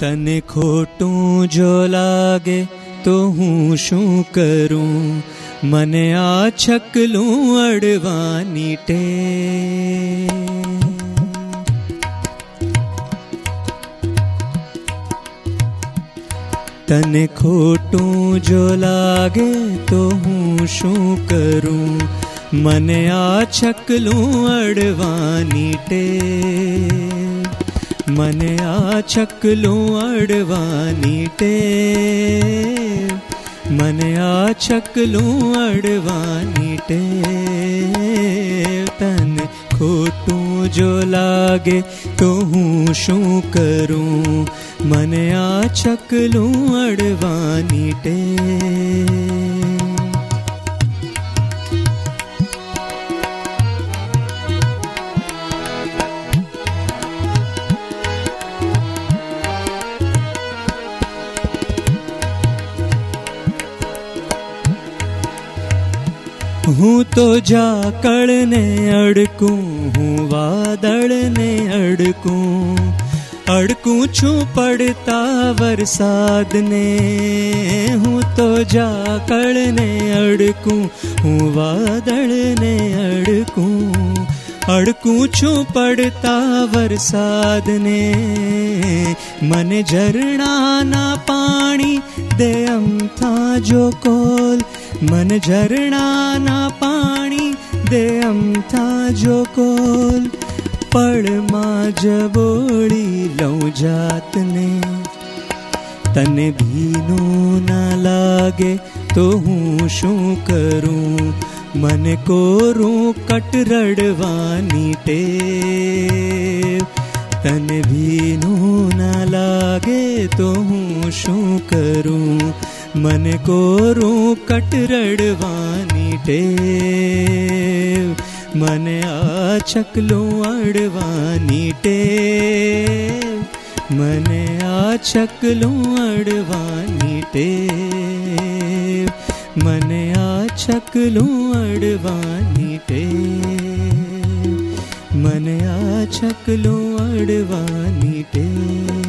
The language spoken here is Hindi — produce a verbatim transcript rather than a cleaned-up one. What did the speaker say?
तने खोटूं जो लागे तो हूँ शू करूं, मने आ छकलूं अड़वानी टे। तने खोटूं जो लागे तो हूँ शू करूं, मने आ छकलूं अड़वानी टे। मने आ छकलूं अड़वानी टे, मने आ छकलूं अड़वानी टे। तने खोटूं जो लागे तो हूँ शू करूं, मने आ छकलूं अड़वानी टे। हूँ तो जाकड़ ने अड़कूं, हूँ वादड़ ने अड़कूं, अड़कूं छू पड़ता वरसाद ने। हूँ तो जाकड़ ने अड़कूं, हूँ वादड़ ने अड़कूं, अड़कूं छू पड़ता वरसाद ने। मन झरना ना पानी दे अमथा जो कोल, मन झरना ना पानी दे अमथा जो कोल। पड़ मां जबोड़ी लऊं जात ने, तने भीनू ना लागे तो हूँ शू करूं, मन कोरूं कट रड़वानी टे। तने भीनू ना लागे तो हूँ शू करूं, मन कोरूं कट रड़वानी टे। मन आ छकलूं अड़वानी टे, मन आ छकलूं अड़वानी टे, मन आ छकलूं अड़वानी टे, मन आ छकलूं अड़वानी टे।